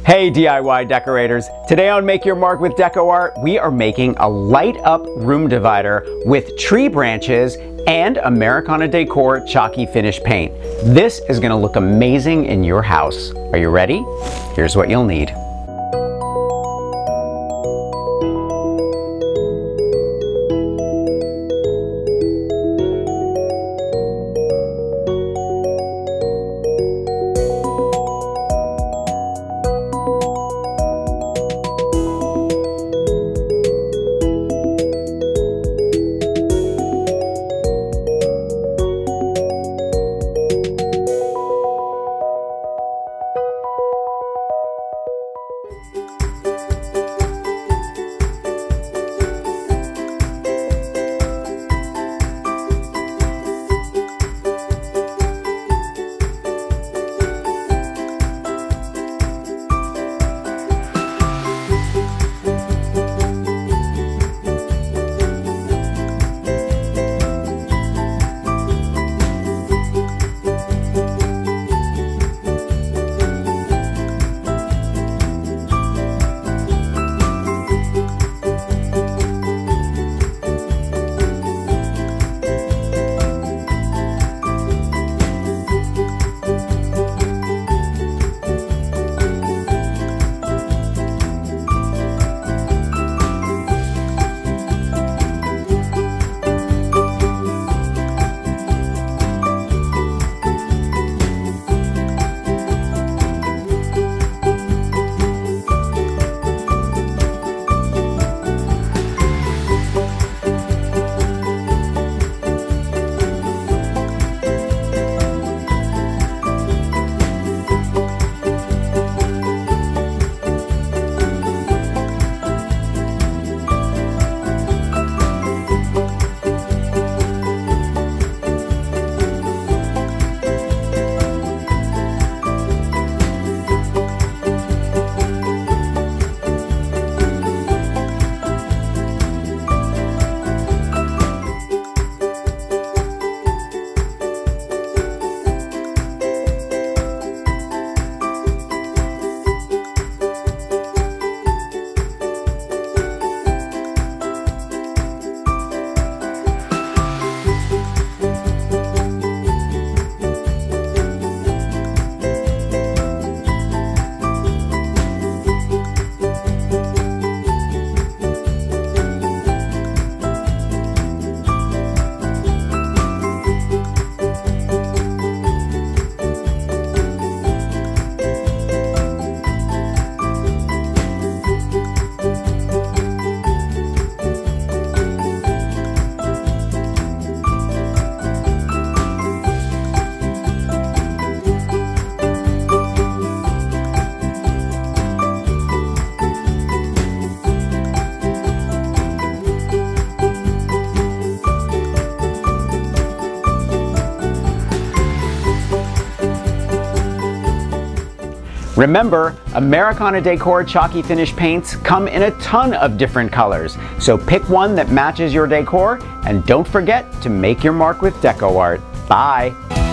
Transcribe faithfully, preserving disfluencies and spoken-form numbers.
Hey D I Y decorators! Today on Make Your Mark with DecoArt, we are making a light up room divider with tree branches and Americana Decor chalky finish paint. This is going to look amazing in your house. Are you ready? Here's what you'll need. Remember, Americana Decor chalky finish paints come in a ton of different colors, so pick one that matches your decor and don't forget to make your mark with DecoArt. Bye!